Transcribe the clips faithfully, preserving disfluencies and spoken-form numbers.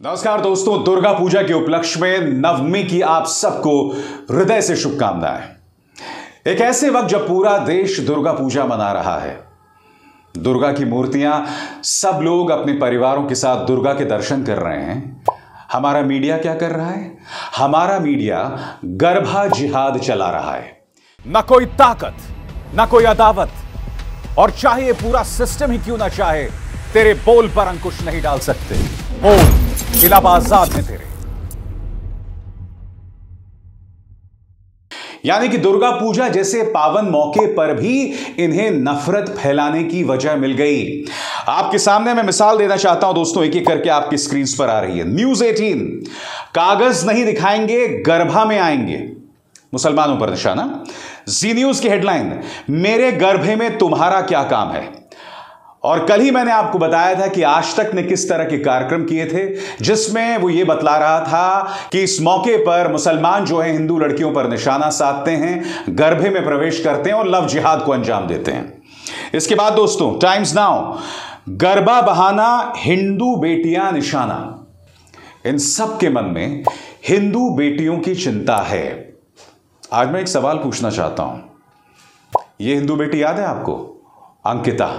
नमस्कार दोस्तों, दुर्गा पूजा के उपलक्ष्य में नवमी की आप सबको हृदय से शुभकामनाएं। एक ऐसे वक्त जब पूरा देश दुर्गा पूजा मना रहा है, दुर्गा की मूर्तियां सब लोग अपने परिवारों के साथ दुर्गा के दर्शन कर रहे हैं, हमारा मीडिया क्या कर रहा है? हमारा मीडिया गरबा जिहाद चला रहा है। न कोई ताकत, न कोई अदावत, और चाहे ये पूरा सिस्टम ही क्यों ना चाहे, तेरे बोल पर अंकुश नहीं डाल सकते। बोल खिलाफ आजाद है तेरे। यानी कि दुर्गा पूजा जैसे पावन मौके पर भी इन्हें नफरत फैलाने की वजह मिल गई। आपके सामने मैं मिसाल देना चाहता हूं दोस्तों, एक एक करके आपकी स्क्रीन पर आ रही है। न्यूज अठारह, कागज नहीं दिखाएंगे, गरबा में आएंगे, मुसलमानों पर निशाना। जी न्यूज की हेडलाइन, मेरे गरबे में तुम्हारा क्या काम है। और कल ही मैंने आपको बताया था कि आज तक ने किस तरह के कार्यक्रम किए थे, जिसमें वो ये बतला रहा था कि इस मौके पर मुसलमान जो है हिंदू लड़कियों पर निशाना साधते हैं, गरबे में प्रवेश करते हैं और लव जिहाद को अंजाम देते हैं। इसके बाद दोस्तों, टाइम्स नाउ, गरबा बहाना, हिंदू बेटियां निशाना। इन सब के मन में हिंदू बेटियों की चिंता है। आज मैं एक सवाल पूछना चाहता हूं। यह हिंदू बेटी याद है आपको? अंकिता।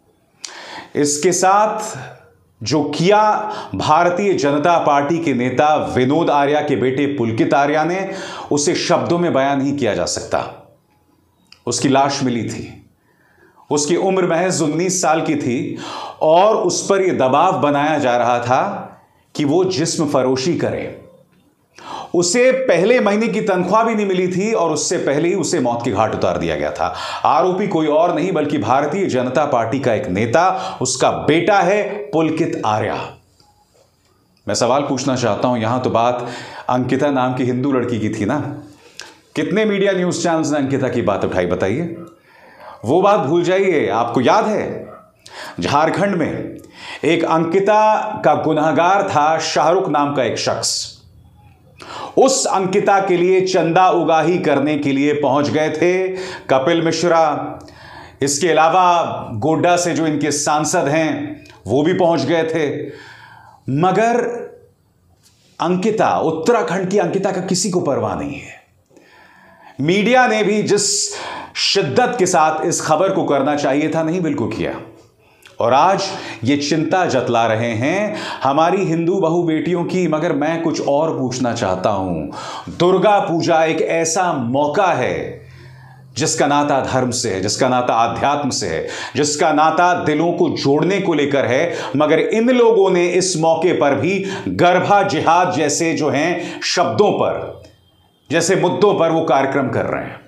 इसके साथ जो किया भारतीय जनता पार्टी के नेता विनोद आर्या के बेटे पुलकित आर्या ने, उसे शब्दों में बयान नहीं किया जा सकता। उसकी लाश मिली थी, उसकी उम्र महज उन्नीस साल की थी और उस पर यह दबाव बनाया जा रहा था कि वो जिस्म फरोशी करे। उसे पहले महीने की तनख्वाह भी नहीं मिली थी और उससे पहले ही उसे मौत के घाट उतार दिया गया था। आरोपी कोई और नहीं बल्कि भारतीय जनता पार्टी का एक नेता, उसका बेटा है पुलकित आर्या। मैं सवाल पूछना चाहता हूं, यहां तो बात अंकिता नाम की हिंदू लड़की की थी ना। कितने मीडिया न्यूज चैनल्स ने अंकिता की बात उठाई, बताइए? वो बात भूल जाइए। आपको याद है झारखंड में एक अंकिता का गुनहगार था शाहरुख नाम का एक शख्स। उस अंकिता के लिए चंदा उगाही करने के लिए पहुंच गए थे कपिल मिश्रा। इसके अलावा गोड्डा से जो इनके सांसद हैं वो भी पहुंच गए थे। मगर अंकिता, उत्तराखंड की अंकिता का किसी को परवाह नहीं है। मीडिया ने भी जिस शिद्दत के साथ इस खबर को करना चाहिए था, नहीं बिल्कुल किया। और आज ये चिंता जतला रहे हैं हमारी हिंदू बहु बेटियों की। मगर मैं कुछ और पूछना चाहता हूं। दुर्गा पूजा एक ऐसा मौका है जिसका नाता धर्म से है, जिसका नाता आध्यात्म से है, जिसका नाता दिलों को जोड़ने को लेकर है। मगर इन लोगों ने इस मौके पर भी गरबा जिहाद जैसे जो हैं शब्दों पर, जैसे मुद्दों पर वो कार्यक्रम कर रहे हैं।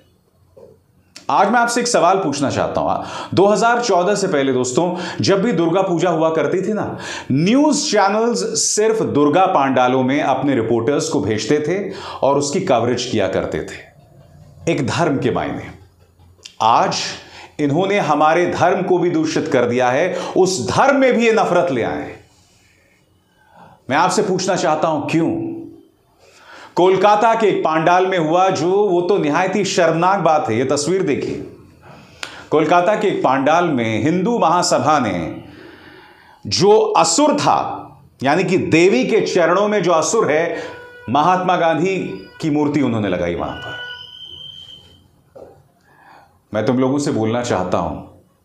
आज मैं आपसे एक सवाल पूछना चाहता हूं। दो हज़ार चौदह से पहले दोस्तों, जब भी दुर्गा पूजा हुआ करती थी ना, न्यूज चैनल्स सिर्फ दुर्गा पांडालों में अपने रिपोर्टर्स को भेजते थे और उसकी कवरेज किया करते थे, एक धर्म के मायने। आज इन्होंने हमारे धर्म को भी दूषित कर दिया है, उस धर्म में भी ये नफरत ले आए। मैं आपसे पूछना चाहता हूं, क्यों? कोलकाता के एक पांडाल में हुआ जो, वो तो निहायत ही शर्मनाक बात है। ये तस्वीर देखिए। कोलकाता के एक पांडाल में हिंदू महासभा ने जो असुर था, यानी कि देवी के चरणों में जो असुर है, महात्मा गांधी की मूर्ति उन्होंने लगाई वहां पर। मैं तुम लोगों से बोलना चाहता हूं,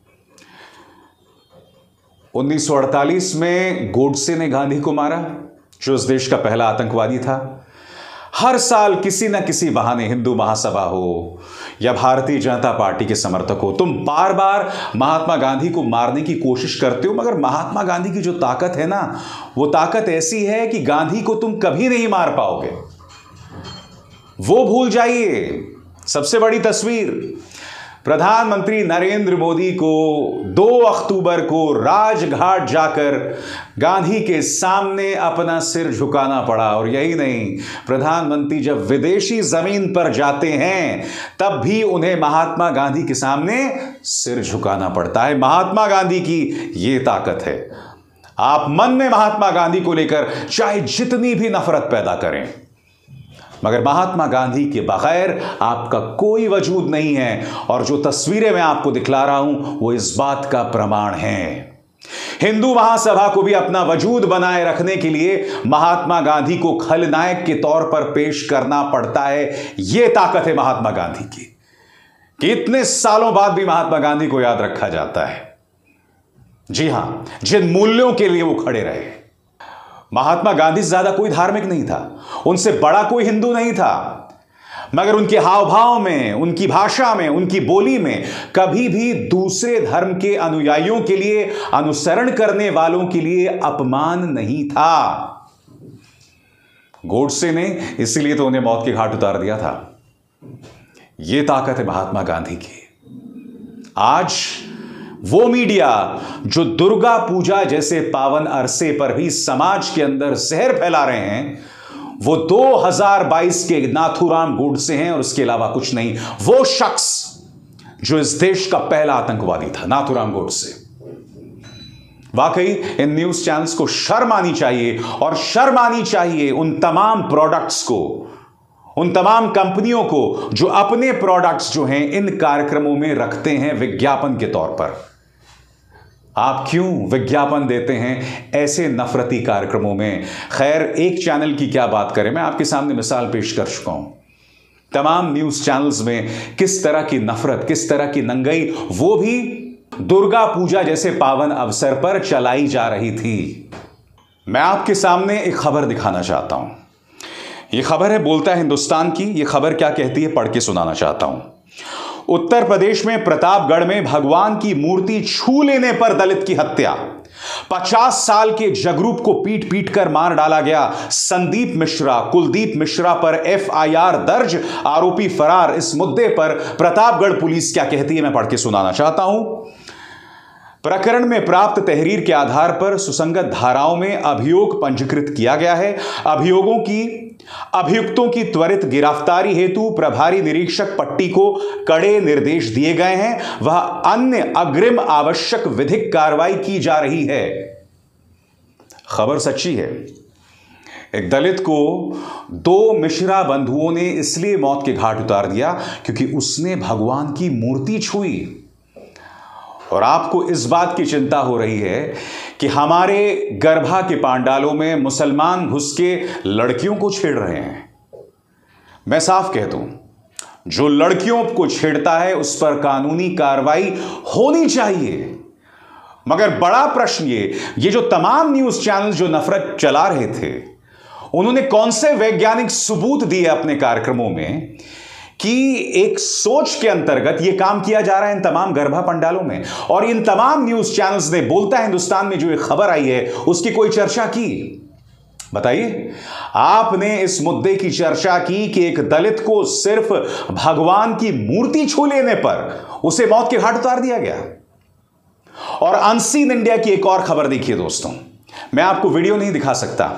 उन्नीस सौ अड़तालीस में गोडसे ने गांधी को मारा, जो इस देश का पहला आतंकवादी था। हर साल किसी न किसी बहाने हिंदू महासभा हो या भारतीय जनता पार्टी के समर्थक हो, तुम बार बार महात्मा गांधी को मारने की कोशिश करते हो। मगर महात्मा गांधी की जो ताकत है ना, वो ताकत ऐसी है कि गांधी को तुम कभी नहीं मार पाओगे। वो भूल जाइए। सबसे बड़ी तस्वीर, प्रधानमंत्री नरेंद्र मोदी को दो अक्टूबर को राजघाट जाकर गांधी के सामने अपना सिर झुकाना पड़ा। और यही नहीं, प्रधानमंत्री जब विदेशी जमीन पर जाते हैं तब भी उन्हें महात्मा गांधी के सामने सिर झुकाना पड़ता है। महात्मा गांधी की यह ताकत है। आप मन में महात्मा गांधी को लेकर चाहे जितनी भी नफरत पैदा करें, मगर महात्मा गांधी के बगैर आपका कोई वजूद नहीं है। और जो तस्वीरें मैं आपको दिखला रहा हूं वो इस बात का प्रमाण है। हिंदू महासभा को भी अपना वजूद बनाए रखने के लिए महात्मा गांधी को खलनायक के तौर पर पेश करना पड़ता है। यह ताकत है महात्मा गांधी की कि इतने सालों बाद भी महात्मा गांधी को याद रखा जाता है। जी हां, जिन मूल्यों के लिए वो खड़े रहे। महात्मा गांधी से ज्यादा कोई धार्मिक नहीं था, उनसे बड़ा कोई हिंदू नहीं था, मगर उनके हाव भाव में, उनकी भाषा में, उनकी बोली में कभी भी दूसरे धर्म के अनुयायियों के लिए, अनुसरण करने वालों के लिए अपमान नहीं था। गोडसे ने इसीलिए तो उन्हें मौत के घाट उतार दिया था। यह ताकत है महात्मा गांधी की। आज वो मीडिया जो दुर्गा पूजा जैसे पावन अरसे पर भी समाज के अंदर जहर फैला रहे हैं, वो दो हज़ार बाईस के नाथूराम गोडसे हैं और उसके अलावा कुछ नहीं। वो शख्स जो इस देश का पहला आतंकवादी था, नाथूराम गोडसे। वाकई इन न्यूज चैनल्स को शर्म आनी चाहिए, और शर्म आनी चाहिए उन तमाम प्रोडक्ट्स को, उन तमाम कंपनियों को जो अपने प्रोडक्ट्स जो हैं इन कार्यक्रमों में रखते हैं विज्ञापन के तौर पर। आप क्यों विज्ञापन देते हैं ऐसे नफरती कार्यक्रमों में? खैर, एक चैनल की क्या बात करें, मैं आपके सामने मिसाल पेश कर चुका हूं। तमाम न्यूज चैनल्स में किस तरह की नफरत, किस तरह की नंगई, वो भी दुर्गा पूजा जैसे पावन अवसर पर चलाई जा रही थी। मैं आपके सामने एक खबर दिखाना चाहता हूं। यह खबर है बोलता है हिंदुस्तान की। यह खबर क्या कहती है, पढ़ के सुनाना चाहता हूं। उत्तर प्रदेश में प्रतापगढ़ में भगवान की मूर्ति छू लेने पर दलित की हत्या। पचास साल के जगरूप को पीट पीट कर मार डाला गया। संदीप मिश्रा, कुलदीप मिश्रा पर एफ आई आर दर्ज, आरोपी फरार। इस मुद्दे पर प्रतापगढ़ पुलिस क्या कहती है, मैं पढ़ के सुनाना चाहता हूं। प्रकरण में प्राप्त तहरीर के आधार पर सुसंगत धाराओं में अभियोग पंजीकृत किया गया है। अभियोगों की अभियुक्तों की त्वरित गिरफ्तारी हेतु प्रभारी निरीक्षक पट्टी को कड़े निर्देश दिए गए हैं। वह अन्य अग्रिम आवश्यक विधिक कार्रवाई की जा रही है। खबर सच्ची है। एक दलित को दो मिश्रा बंधुओं ने इसलिए मौत के घाट उतार दिया क्योंकि उसने भगवान की मूर्ति छुई। और आपको इस बात की चिंता हो रही है कि हमारे गर्भा के पांडालों में मुसलमान घुस के लड़कियों को छेड़ रहे हैं। मैं साफ कह दूं, जो लड़कियों को छेड़ता है उस पर कानूनी कार्रवाई होनी चाहिए। मगर बड़ा प्रश्न ये ये जो तमाम न्यूज चैनल जो नफरत चला रहे थे, उन्होंने कौन से वैज्ञानिक सबूत दिए अपने कार्यक्रमों में कि एक सोच के अंतर्गत यह काम किया जा रहा है इन तमाम गर्भा पंडालों में। और इन तमाम न्यूज चैनल्स ने बोलता है हिंदुस्तान में जो एक खबर आई है उसकी कोई चर्चा की? बताइए, आपने इस मुद्दे की चर्चा की कि एक दलित को सिर्फ भगवान की मूर्ति छू लेने पर उसे मौत के घाट उतार दिया गया। और अनसीन इंडिया की एक और खबर देखिए दोस्तों, मैं आपको वीडियो नहीं दिखा सकता।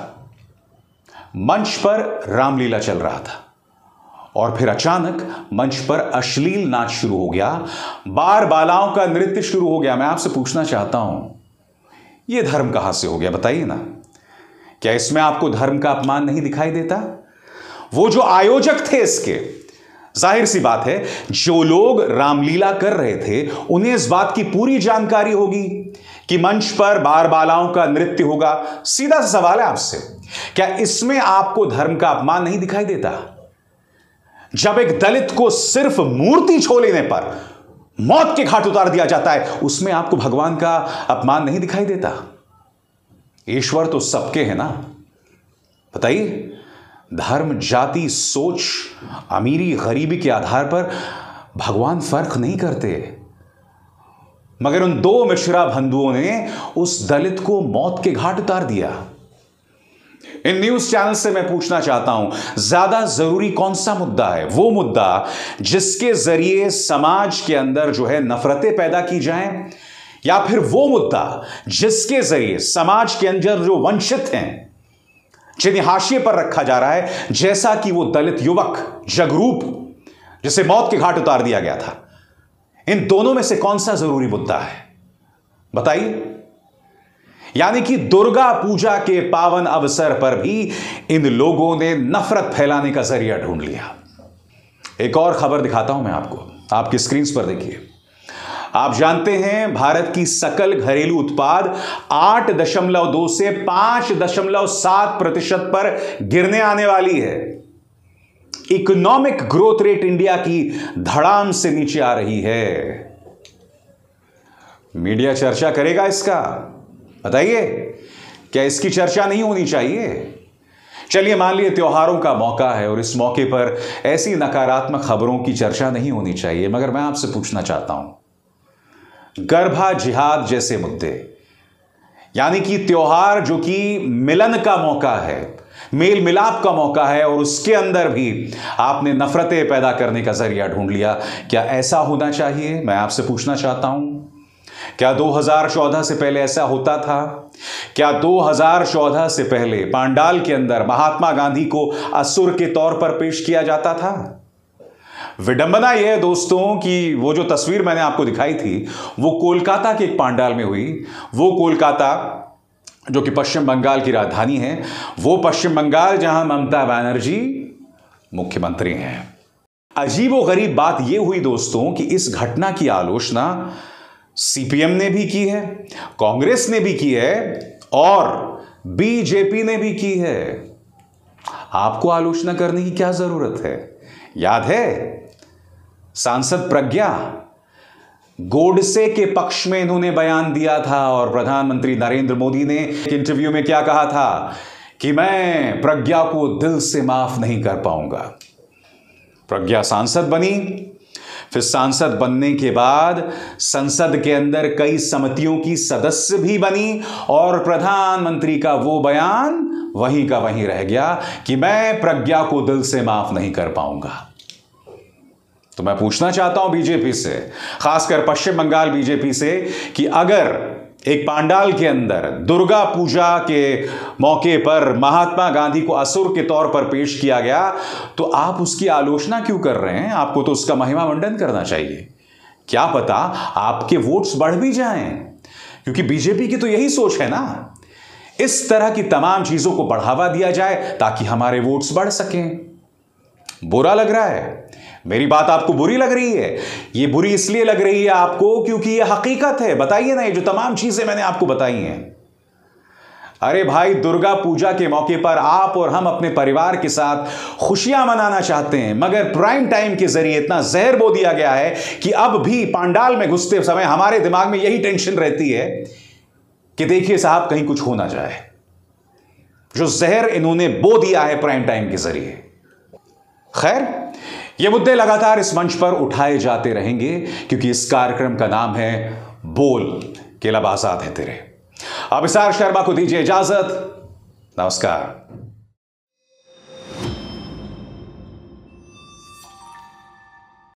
मंच पर रामलीला चल रहा था और फिर अचानक मंच पर अश्लील नाच शुरू हो गया, बार बालाओं का नृत्य शुरू हो गया। मैं आपसे पूछना चाहता हूं, यह धर्म कहां से हो गया? बताइए ना, क्या इसमें आपको धर्म का अपमान नहीं दिखाई देता? वो जो आयोजक थे इसके, जाहिर सी बात है जो लोग रामलीला कर रहे थे उन्हें इस बात की पूरी जानकारी होगी कि मंच पर बार बालाओं का नृत्य होगा। सीधा सा सवाल है आपसे, क्या इसमें आपको धर्म का अपमान नहीं दिखाई देता? जब एक दलित को सिर्फ मूर्ति छू लेने पर मौत के घाट उतार दिया जाता है, उसमें आपको भगवान का अपमान नहीं दिखाई देता? ईश्वर तो सबके हैं ना। बताइए, धर्म, जाति, सोच, अमीरी, गरीबी के आधार पर भगवान फर्क नहीं करते। मगर उन दो मिश्रा बंधुओं ने उस दलित को मौत के घाट उतार दिया। इन न्यूज चैनल से मैं पूछना चाहता हूं, ज्यादा जरूरी कौन सा मुद्दा है? वो मुद्दा जिसके जरिए समाज के अंदर जो है नफरतें पैदा की जाएं, या फिर वो मुद्दा जिसके जरिए समाज के अंदर जो वंचित हैं, जिन्हें हाशिए पर रखा जा रहा है, जैसा कि वो दलित युवक जगरूप जिसे मौत के घाट उतार दिया गया था? इन दोनों में से कौन सा जरूरी मुद्दा है? बताइए। यानी कि दुर्गा पूजा के पावन अवसर पर भी इन लोगों ने नफरत फैलाने का जरिया ढूंढ लिया। एक और खबर दिखाता हूं मैं आपको, आपकी स्क्रीन पर देखिए। आप जानते हैं भारत की सकल घरेलू उत्पाद आठ दशमलव दो से पांच दशमलव सात प्रतिशत पर गिरने आने वाली है। इकोनॉमिक ग्रोथ रेट इंडिया की धड़ाम से नीचे आ रही है। मीडिया चर्चा करेगा इसका? बताइए, क्या इसकी चर्चा नहीं होनी चाहिए? चलिए, मान लीजिए त्योहारों का मौका है और इस मौके पर ऐसी नकारात्मक खबरों की चर्चा नहीं होनी चाहिए, मगर मैं आपसे पूछना चाहता हूं, गर्भा जिहाद जैसे मुद्दे, यानी कि त्योहार जो कि मिलन का मौका है, मेल मिलाप का मौका है, और उसके अंदर भी आपने नफरतें पैदा करने का जरिया ढूंढ लिया। क्या ऐसा होना चाहिए? मैं आपसे पूछना चाहता हूं, क्या दो हज़ार चौदह से पहले ऐसा होता था? क्या दो हज़ार चौदह से पहले पांडाल के अंदर महात्मा गांधी को असुर के तौर पर पेश किया जाता था? विडंबना यह है दोस्तों कि वो जो तस्वीर मैंने आपको दिखाई थी वो कोलकाता के एक पांडाल में हुई। वो कोलकाता जो कि पश्चिम बंगाल की राजधानी है, वो पश्चिम बंगाल जहां ममता बनर्जी मुख्यमंत्री हैं। अजीबोगरीब बात यह हुई दोस्तों कि इस घटना की आलोचना सीपीएम ने भी की है, कांग्रेस ने भी की है और बीजेपी ने भी की है। आपको आलोचना करने की क्या जरूरत है? याद है सांसद प्रज्ञा, गोडसे के पक्ष में इन्होंने बयान दिया था और प्रधानमंत्री नरेंद्र मोदी ने एक इंटरव्यू में क्या कहा था कि मैं प्रज्ञा को दिल से माफ नहीं कर पाऊंगा। प्रज्ञा सांसद बनी, फिर सांसद बनने के बाद संसद के अंदर कई समितियों की सदस्य भी बनी और प्रधानमंत्री का वो बयान वहीं का वहीं रह गया कि मैं प्रज्ञा को दिल से माफ नहीं कर पाऊंगा। तो मैं पूछना चाहता हूं बीजेपी से, खासकर पश्चिम बंगाल बीजेपी से, कि अगर एक पांडाल के अंदर दुर्गा पूजा के मौके पर महात्मा गांधी को असुर के तौर पर पेश किया गया तो आप उसकी आलोचना क्यों कर रहे हैं? आपको तो उसका महिमा मंडन करना चाहिए। क्या पता आपके वोट्स बढ़ भी जाएं, क्योंकि बीजेपी की तो यही सोच है ना, इस तरह की तमाम चीजों को बढ़ावा दिया जाए ताकि हमारे वोट्स बढ़ सकें। बुरा लग रहा है? मेरी बात आपको बुरी लग रही है? ये बुरी इसलिए लग रही है आपको क्योंकि ये हकीकत है। बताइए ना, ये जो तमाम चीजें मैंने आपको बताई हैं। अरे भाई, दुर्गा पूजा के मौके पर आप और हम अपने परिवार के साथ खुशियां मनाना चाहते हैं, मगर प्राइम टाइम के जरिए इतना जहर बो दिया गया है कि अब भी पांडाल में घुसते समय हमारे दिमाग में यही टेंशन रहती है कि देखिए साहब कहीं कुछ हो ना जाए। जो जहर इन्होंने बो दिया है प्राइम टाइम के जरिए। खैर, ये मुद्दे लगातार इस मंच पर उठाए जाते रहेंगे क्योंकि इस कार्यक्रम का नाम है बोल के लब आजाद है तेरे। अब विशाल शर्मा को दीजिए इजाजत। नमस्कार।